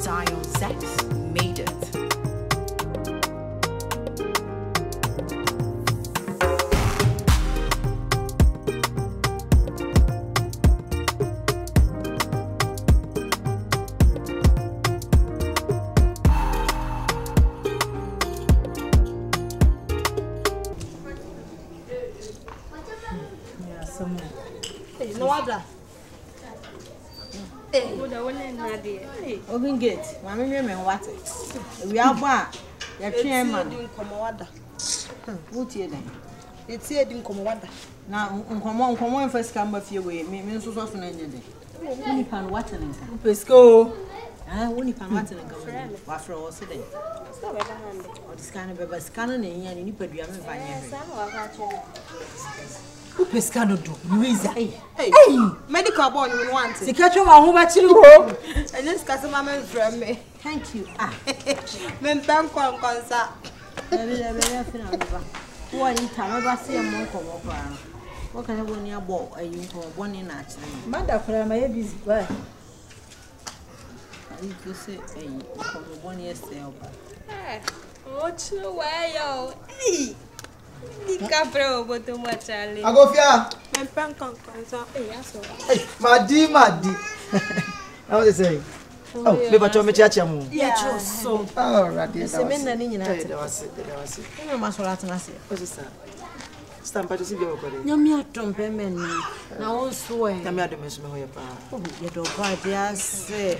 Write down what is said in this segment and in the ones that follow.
Zion Zex made it. No other. Open gate. Mammy, me what it. We are bar. Your train man didn't come water. What here then? It's here didn't come water. Now, come on, first come with your way. Me, so often any day. Only pan water and come. Pesco. Ah, only pan water and come. After all, today. Or this kind of a scanner and you put your who pescado do? Louisa. Hey, medical boy, you want it. The catcher, who much you go? And this customer from me. Thank you. Ah, men bank on concert. Who are in time? I see a monk of what can I win your ball? Are you one in actually? Mother, for my busy. Why? I need to say, hey, 1 year sale. What's the way, yo? Hey. Capro, but too much. Agofia, Madi. How do you say? Oh, never told me Chachamu. Yeah, so. Oh, right. Yes, I mean, I was it. You must let us see. What's this? Stamp to see your body. No, me at Trumpement. Now, also, I'm not the miss me. You don't buy the say.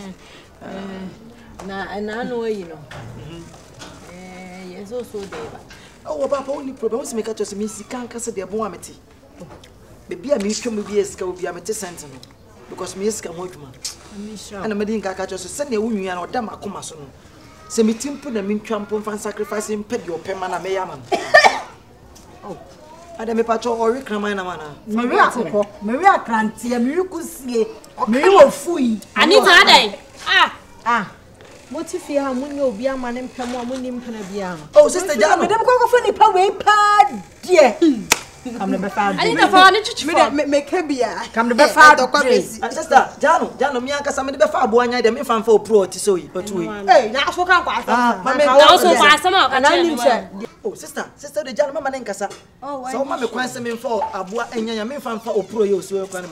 Now, and I know you know. Yes, also, David. Oh, Papa, only problem is make us miss the can't cast the abominity. Baby, I mean, come with years go be a metis sentinel because Miss Camodman. And a medin catch us send a woman or damn a comason. Send me timper the mean trample fan sacrificing pet your permanent mayaman. Oh, I am a patch or reclamina manner. Maria can't see a miracle see a miracle fui. Anita, ah. What if you have when you'll be a man and come on when you can be a oh, Sister John, Madame Coco Power pad, dear. Come to Befad. I need a furniture. Make her be a come to Befad. Sister John, Miaka, some of the Befad boy, I didn't find for pro to so you. Hey, now for come. Also, some of an animal. Oh, sister, the gentleman in Casa. Oh, so Mamma questions me for a boy and Yamin fan for pro, you so can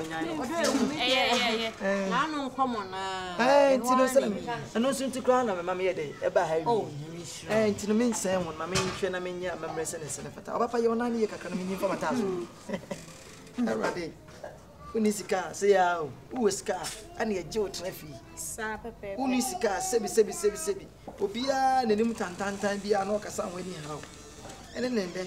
I know, come on. And no soon to crown of Mamma day, about oh, and to the mean same when my main train, I mean, yeah, members and a senator. Papa, you're not here, can mean for a thousand. Already. Who needs a car? Say, who is car? I need a Joe Treffy. Who needs a car? Sebi. Obia, the new Tantan, be a knock as somewhere anyhow. And then,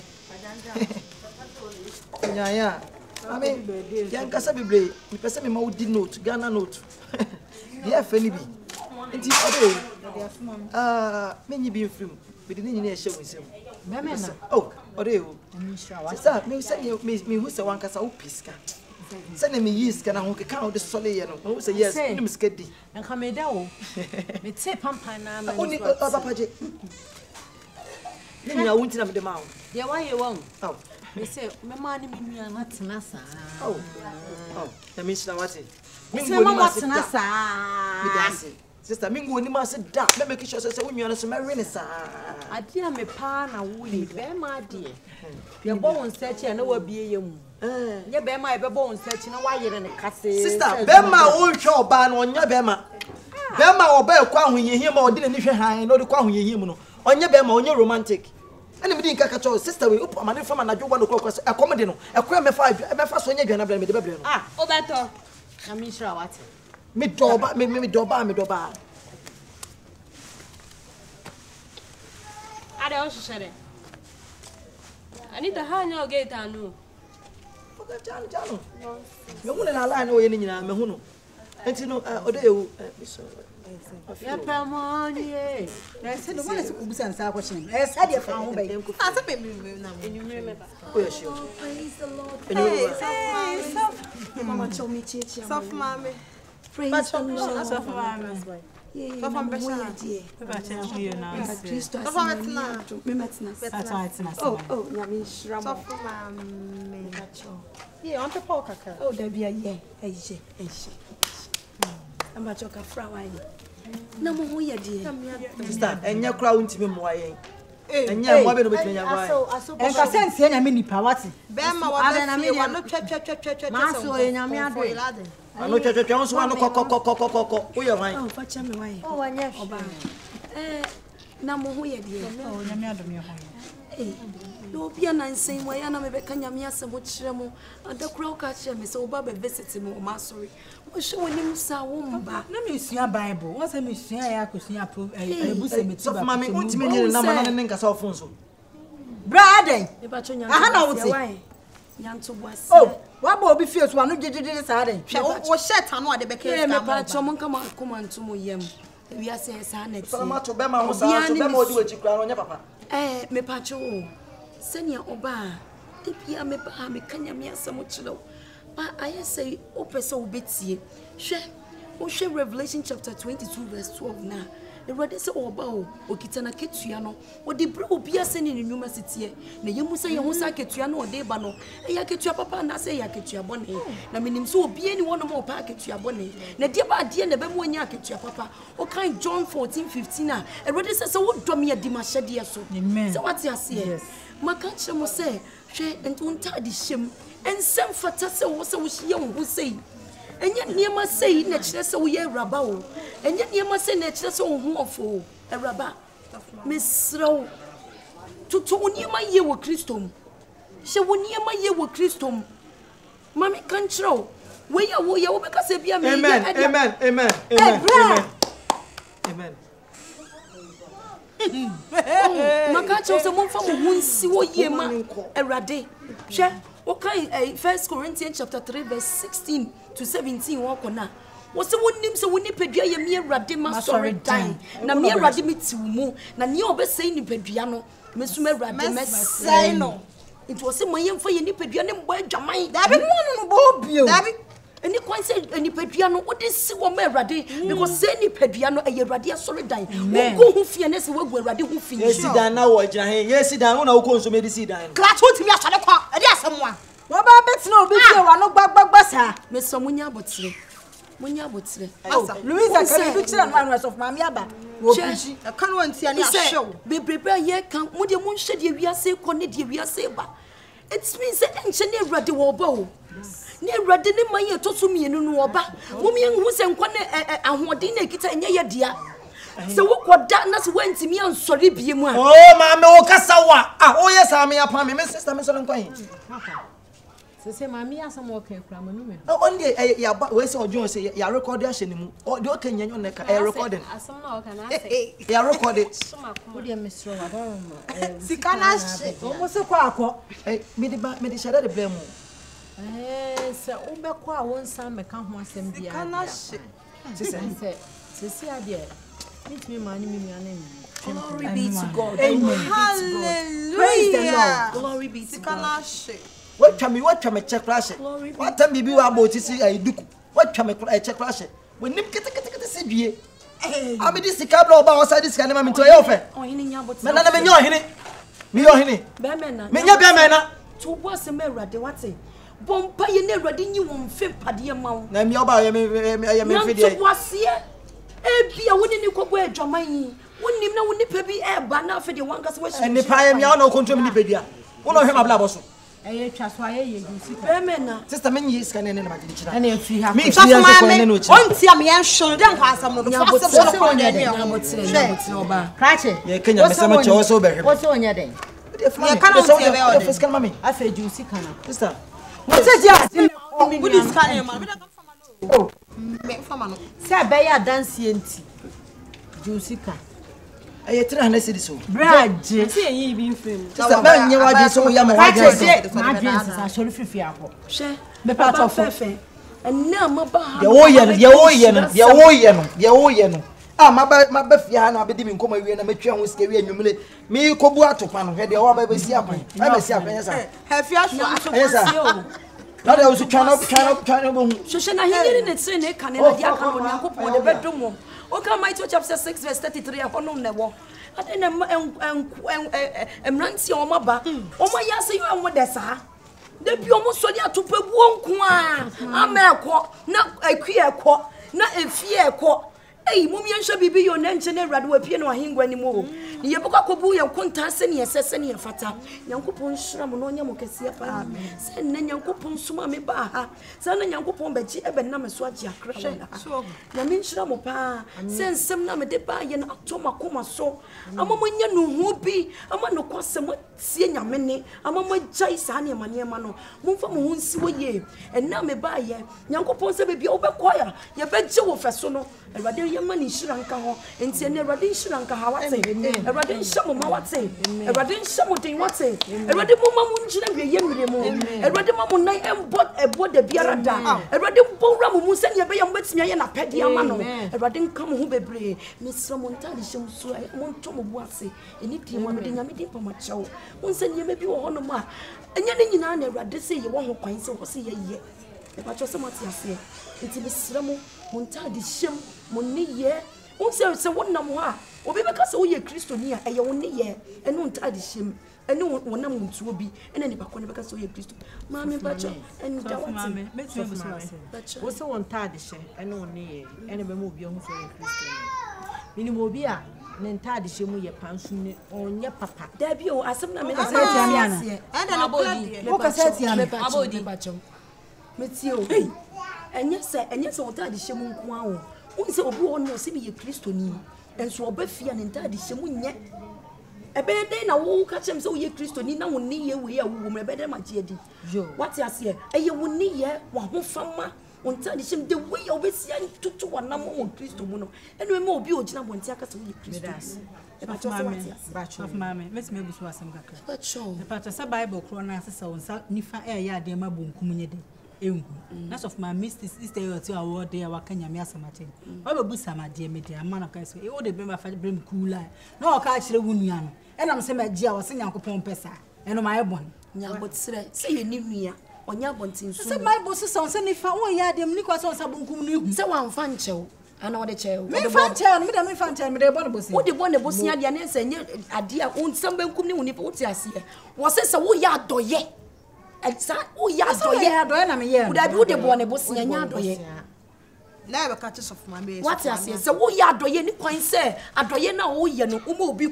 yeah. I mean, young Casabi, you pass me more did note, Ghana note. Yeah, Fanny B. And many being free, but didn't you show with him? Oh, Odeo. Sister, me send you me who's a one Casa Pisca. Send me years can I count the solid who say yes, I'm scared. And come down. It's say Pampana only Papa. Then I won't have the mount. Yeah, why you won't? Oh, they say, my money, me and Matinasa. Oh, that means now what's it? Sister, Mingo, you must sit down. Let me kiss yourself when you're a marine. I dear me, Pana, Willie, bear my dear. Your bones set, I know what be you. You bear my bones set, you know why you're in a castle. Sister, bear my old show ban on your Bema. Bema or bear quan when you hear more didn't if you high, no the quan when you hear on your Bema, on your romantic. Anybody can catch your sister, we open money from and I do 1 o'clock. A comedy, a crime 5, a first when you're going to blame the baby. Ah, oh, better. I'm not sure what. Me doba. I also said it. I need to hang your gate and no. Jano. You wouldn't allow no any Mehuno. And you know, Odeo. Yeah, Pamoni. I said, the one is Ubusan Saquation. I said, you found me. I said, you remember. Oh, praise the Lord. Hey, Mama told me, soft mammy. Praise the Lord. Soft mammy. Yeah, I'm dear. Oh, Nami Shram. Soft mammy. Yeah, on the poker. Oh, there be a yeah. I'm a joker flower. Na mo ho ye de. Sister, enya kura untimi mo ayen. Enya mo be no betwe nya boy. Enka sense nya me nipa wate. Be ma wa be wa no twa. Ma so nyame ade. Ano twa nso wa no kokokokokokoko. Wo ye wan? Oh, fa cha me wan. Oh, wanya Oba. Na mo ho ye de. Oh, nyame adom ye ho. No bia na nsen wa ya na me be ka nyame asem kire mo. Adakura o ka kire me se oba be visit me o ma sorry. Mo hwe wonim sa wo mba. Na me sua Bible. Won say me sua ya akosua ebu se meti ba. So mama untimi nyere na mana ne nkasa ofun so. Brother. E ba cho Aha na wo te. Nyanto boase. Oh, wa ba obi fie so anu gigigigi sa den. Wo shirt anu ade be ka me ba cho mo nka ma koma ntomo yam. Wi ase sa na ti. So ma to be ma ho sa so be ma odi wachi kura no nya papa. Me pa cho. Senia oba. Debia me ba me kanya me asem kire. Ba I say opese obetie. Hwe Revelation chapter 22 verse 12 na. Erode se oba o okita na ketua no. Odi bre obi ase ne nyuma sitie. Na yemu se ye ho sa ketua no ode ba no. Eya ketua papa na se ya ketua bone. Na menim se obi ani wono mo pa ketua bone. Na die ba die na be mo anya ketua papa. O kan John 14:15 na. Erode se wo dom ye di ma hyede so. Se what ya se. Maka kire mo se hwe entunta di hyem. Ensem fata se wo se wo hye wo sei. Enya niema sei na kire se wo ye raba o. Enya niema sei na kire se wo ho ofo. Raba. Misro. Tutu niema ye wo Kristom. Hye wo niema ye wo Kristom. Mami kan kire we ya wo be ka se bia me. Amen. Amen. Maka kire se mo fa mo hunsi wo ye ma Erade. Hwe okay, 1 Corinthians chapter 3 verse 16 to 17 walk on na. Was the one name so when Pedria ye mere radima sorry dying. Na mere radimiti mu. Na ni obe say ni Pedriano. Mesume radima say no. It was a mayan for ye ni Pedriano boy Jamai. Dabi no bobio. Dabi. Any quite say any Pedriano what is see one mere radi because say ni Pedriano a ye radia sorry dying. Go who fearness we go radi who finish. Yes, dan na wo jira he. Yes, dan una wo consume di dan. Class what me asale kwa. E dey asemwa. Wa ba bet na obi fie wa no gbagbagba sa. Me so munya botire. Munya botire. Louisa can you tell man of mami aba. Wo pichi. E kan wo ntia ni ahyew. Bebrebe ye kan mo de mo nhye de wiase ko ne de wiase ba. It means that enche ne rade wo ba o. Ne rade ne man ye toso mienu no wo ba. Mo me hu se nko ne ahode na kita enye ye dia. Se wo koda na se wantimi ansori bie mu a. Oh mama o kasawa. Ah o yes am ya pa me sister me so nkwan. Se mami asam o kan kura manu me. On dey ya we say ojo say ya record ya hye ne mu. O de o kan nyanyo na ka recording. Asam na o kan ase. Ya record it. Wo de mesro wa don mo. Sika na hye. O mo se kwa akọ. Me de share the blame. Se o be kwa won san me kan ho asem bia. Sika na hye. Se si ade. Meet me man me nua na. Glory be to God. Amen. Hallelujah. Praise the Lord. Glory be to Sika God. na hye. What me check crash. What time bibi wa about si duku. What me check crash. We nim kete si bie. Ami di sika bla oba osa di sika ne ma me to ye ofe. Ohini nya botire. Me na me nya ohini. Me yo ohini. Be me na. Me nya be me na. To boss me Erade wate. Bompa ye ne Erade nyi wo mfe pade ma wo. Na me oba ye me fi to boss ye. Bia woni ni kobo adwaman yi. Wonim na woni pa bi ba na afa de wanka se wo ni pa ye me na control me ni pedia. Wo no hwe ma bla boso. Twa so aye ye sika. Be me na. Sister me nyi sika ne ne ma de chira. Na e fi ha. Me fi ya se ko ne no chira. Ontia me enhwe de nkwa asam no do fa asam no ko ne ne. Nya botire oba. Krache. Ye Kenya me se ma che wo so be hwe. Wo so onya den. Ye kan ontia be o de. Fiscal mami. Afa ju sika na. Sister. Wo se dia. Wo di sika ne ma. Me da kan fama no. Oh. Me fama no. Se be ya dance enti. Ju sika. Aye 300 cedis so. Braje. Se yin bi mfem. Sister me nye waje so ya mo waje so. Ma dance sa sorry fifi akọ. Hwe. Me pa to fo. Na ma ba. Ye wo ye no. Ah ma ba fie ha na abedi mi nkoma wie na matwa ho sika wie anwumle mi kobu atopa no hwe de wo ba si apan ba ba si apan yesa Ha fi aso. yesa na de wo su twa no bo hu Shoshe na hiyere ne tire ne kane na dia kan Onyankopon de bedum. O ka Matthew chapter 6 verse 33 e honom ne wo. Ade na emranti o maba. O ma ya se yo mo de sa. De bi o mo so dia topabuo nko a. Ama ekọ na akui ekọ na efie ekọ. Hey, mummy and shabby be your nanchen and rad with piano hing anymore. You book a cobu and contas and yes, and your fata. Yanko Pon Shram on Yamocasia farm. Send Yanko Pon Suma me baha. Send Yanko Pon Betty Ebenam Swaja Crasher. So, Yamin Shramopa. Send some name de buy and Octoma Coma so. I'm a man who be a man who cost some seeing a many. I'm a man Jai Sani Maniamano. Move from Moonsi and now me buy ye. Yanko Pon be over choir. You bet Joe Fasono. A money shranka ho enti ne Erade shranka ha wate Erade nshamo ma wate Erade nshamo den wate Erade mo ma mu njina wie yemire mo Erade ma mo nan ebo de biara da Erade bowra mo se ne be yam betimi aye na pede ama no Erade nka mo ho bebre mesra mo ntade hyem so mo nto mo bu ase eni di mo me de nyame di pama chawo mo se ne me bi wo hono ma enya ne nyina na Erade se ye wo ho kwan se wo se ye ye e ba cho se mo ti ase enti mesra mo ntade hyem Money ye, say what namwa, or because all ye Christonia, and your only ye, and no tidy shim, and no one namun to be, and any back when because you Christo. Mammy Butcher, and Mammy, what's so on tidy shame, and no near, and a move young for a Christian. Minimobia, and tidy shim with your pension on your papa. There be as some and a body, Metio, and yes, all tidy shim wow. Unse obi won se be ye Kristoni enso obafia ne ntade hyemu nye ebe den na wo ka chem se wo ye Kristoni na woni ye we ya wo mo ebe den ma je di what ya se eye woni ye wa ho fama ntade hyem de we ya obesia tutu wanam wo Kristo mu no eno me obi ogina bonti aka se wo ye Kristo eba cho se what ya of mama met me busu asem gaka but show the part of Bible kro na asesa wonsa nifa ya de ma bonkum nye de that's of my sister to our day our Kenya Miasamate. I will be some dear media, a man of Castle. It would have been my brim cooler. No, I catch the Wunian. And I'm saying, my dear, was saying Uncle Pompesa. And my one. Yeah, but say you need me on your bunting. So my bosses on Sunday for 1 year, them Nicholas on Sabunkum. So one fan show. I know the chair. Me fan tell me the me fan tell me the bonus. What the one the Bosnia Dianes and yet a dear own some Benkum when you put us here. Was this a woo yard do ye? Oh, yes, oh, yeah, would I be the one a bossy and yard? Never catches of my base. What I say, so we are doing any point, sir. I do you know, you know, who will be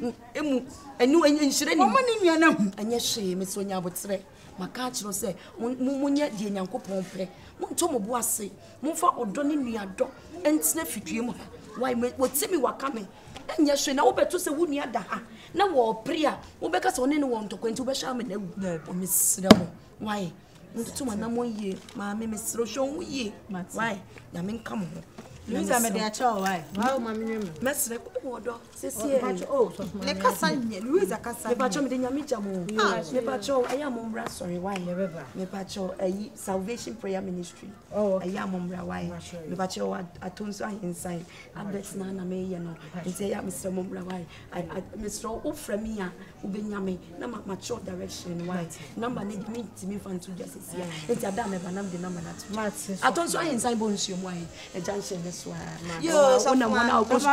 a new insurance money, and yes, she, Miss Sonia would say. My catch will say, Munya, dear Yanko Pompe, Montomo Boissy, Mofa or Donny near dog, and sniff you. Why, what see me were coming? And yes, she know better to say, wouldn't you have now war prayer, or because on anyone to go into Beshaman, or Miss Double. Why? To my number ye, my Miss Rochon, ye, why? Yamin come home. Louisa made a child, why? Wow, mammy, Master, order, Cecilia, oh, Louisa Casa, Pacho, the Yamichamo, Nepacho, I am sorry, why, Nepacho, a salvation prayer ministry. Oh, I am Mumbra, why, Nepacho, I told you inside, I bet Nana may, you know, and say, Mr. Mumbra, why, I Mr. Ofremia, Ubenyame, number mature direction, why, number need me to me fun to justice here. It's a damn, and I'm the number that I don't say inside bones, you why, a junction. Yo, one go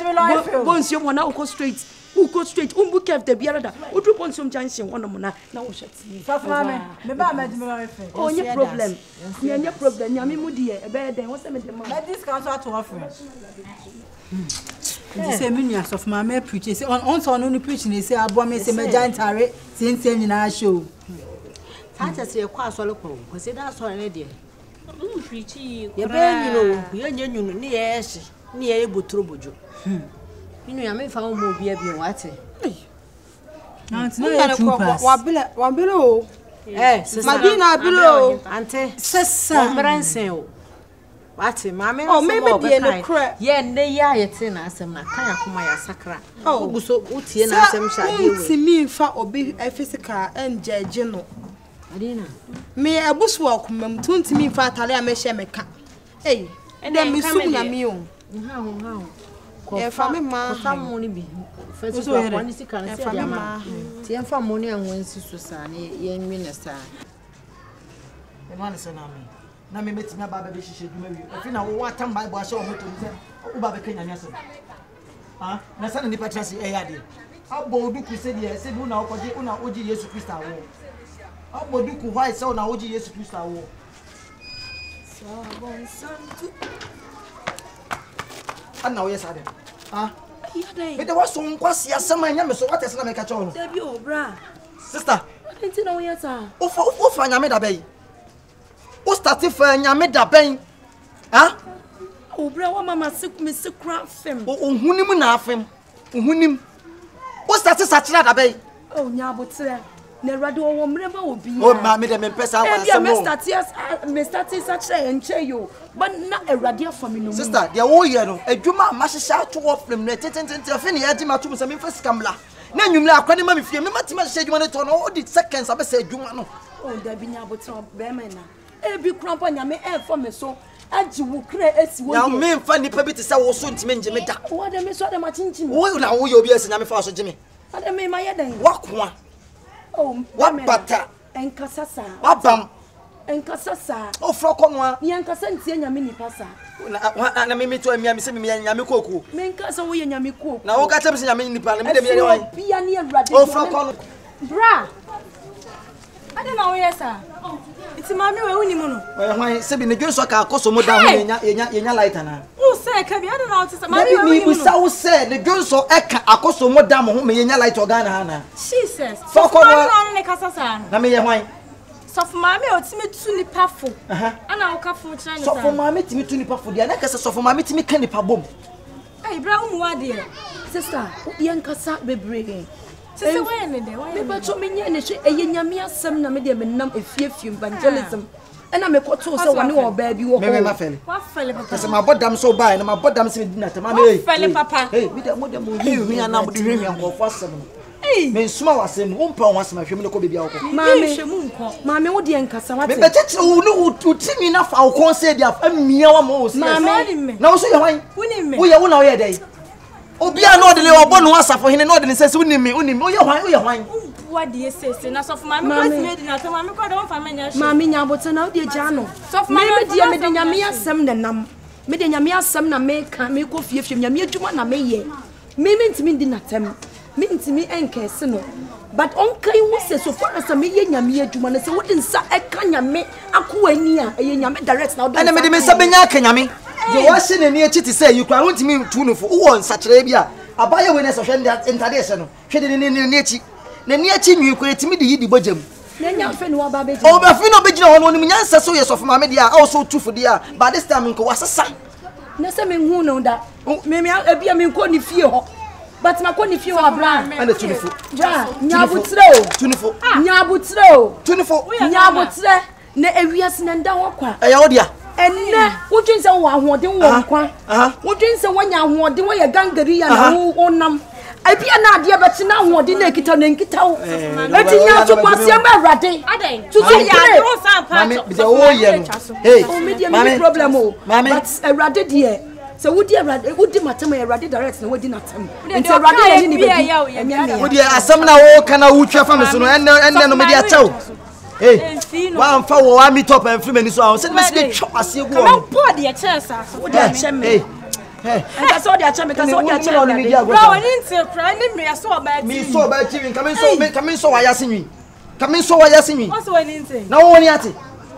straight. Who go straight? Book of the Biarada. Who drop on some junction? One of now. Oh, no problem. No problem. Yami Mudi, a bed. What's the matter? Let this council to offer. The same minions of my mere preachers on only preaching. They say, I want me to say, giant tarry since in our show. I just say a quite solo, because that's all an idea. Pretty, you know, you near Butrubujo. You know, I may found more beer being what? One below. Yes, Madina below, Ante, Sessa, Branson. What, mamma? Oh, maybe in a crack. Yea, nay, it's in us, and I can't come my sacra. Oh, so Uti and I shall see me fat or be a physical and general. Adina, me a bushwalk, mum, tune to me for Talia Meshemeka. Eh, and then Miss Sunya Mew. How? If I may, some money be. First of all, one is a can say, Tian for money and wins to Susani, young minister. The man is an army. Now, me met my baby, she should marry you. If you know what time by Bash or Babacan and Yasso. Ah, Nasan and the Patrassi Ayadi. How bold you said, yes, said, Una Oji Yesu Christa. How about you could why so now Oji Yesu Christa war? So, Ana we say ah me de was so nkwase asem anya me so what is na me ka cho no Debi o bra sister enti na wo yesa o fa nya me da ben o start fa nya me da ben ah o bra wa mama sik me sikra fem o hunim na afem hunim o start sachira da ben o nya botre na rado wo mreba obi o ma me de me pesa wa asem me start sachira enche yo but na erade afami no sister dia wo ye no adwuma ma hyehyɛ ato wo film na tententente afi ne yadi ma to me me fa sikamla na nwumle akwani ma me fie me matima hyehyɛ adwuma ne to no o di seconds abesa adwuma no o da bi nya botre be me na e bi krampa nya me e for me so aji wo kra esi wo ya me mfa nipa bi te sɛ wo so ntime nje me da wo da me so da ma chinchin wo na wo ye obi esi nya me fa so gye me ada me ma ye dan wakoa oh wabata enkasasa wabam enkasasa o froko no a ni enkasa ntie nya me nipa sa na me to amia me se me nya me koku me enkasa wo ye nya me koku na wo ka tell me se nya me nipa na me de me ye wan bia ni awrade o froko no Bra. Ade na wo yesa. Iti mami we wuni mu no. o hwan se bi ne dwenso ka akoso mo da ho yenya lighter na Wo se ka bi ade na wo tse mami we me wuni mu bi sa wo se ne dwenso eka akoso mo da mo ho me yenya lighter oga na na Jesus. Froko no no ne kasasa no. na me ye hwan So for mami o timi tu nipa fo. Ana wo ka fo kira ni so sa. for mama timi tu nipa fo dia na ka se so for mama timi ka nipa bom Ai bra umu ade. sister ye enkasa bebre Sisi we ne de. me ba to me nya ne hwe eye nyame asem na me de me nam efiefie evangelism ena me koto so woni wo ba bi wo me ma fele Wa fele papa. se ma bodam so ba na ma bodam se di na tama me Fele papa. hey bi da mo hi hia na mo de hwi anko fo asem no me nsuma wasem wo mpa wo asem ahwe me ko bebi awko mame wo de enkasa wate me betete wo no utimi na fa wo kon se dia amia wa mo se mame na wo so ye hwan Wuni me. wo ye wo na wo ye dai obi a no de le obo no asafo hene no de ne sese woni me wo ye hwan Wa de sese na so for mami ko timi di na tama mami ko do fa manya hwe. mame nya bote na wo de gya no So for me mami me de me de nyame asem na nam me de nyame asem na me ka me ko fiefie nyame adwuma na me ye me ntimi di natam me ntimi enkese no but onkai wo se so far as me ye nyame adwuma na se wo de nsa eka nyame akowani a ye nyame direct na wo ene me de me sabenya aka nyame de wo hye ne ne echi ti say you kwa wontimi tu no fo wo nsakire bia abaye we ne so hwe ntade hye no hwe de ne echi ne ne echi nwi ko etimi de yidi bojam na nya fe no wa ba beji o ba fi no begina ho no nim nyansa so ye so fo mame dia a so tufu dia but this time nko wasesa na se me hu no da me ebia me nko ni fie ho but ma ko ni fie wa bra ana tunifo ja nya butre o tunifo nya butre o tunifo nya butre na ewiase na nda ho kwa eya wo dia enne wodwin se wo ahoden wo nkwa wodwin se wonya ahoden wo ye gangari ya na wo nam abia na ade beti na ahoden na ekita na nkita wo eti nya to kwase ma awrade Aden. tutu Ya do san pa. mame bi de wo ye no hey o media me problem o mame but awrade de so wodi awrade wodi matam awrade direct na wodi natam Nti awrade ni bia ya o ya. wo dia asem na wo kana wo twa fa me so no enne no me dia chaw hey wa amfa wo wa meet up and free mani so say me say chop asie gu Come pour the chance so. wodi ache me nka so di ache me ka so di ache me Bro, we need to cry ni me so ba ti. me so ba ti win come so wa ya sinwi come so wa ya sinwi What's we need to? na wo ni ate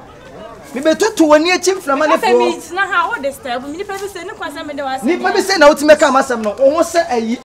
me betutu woni echi mframa ne Say fo me na ha what disturb me ni person say ni kwasa me de was. ni pa be say na uti meka amasem no wo se ayi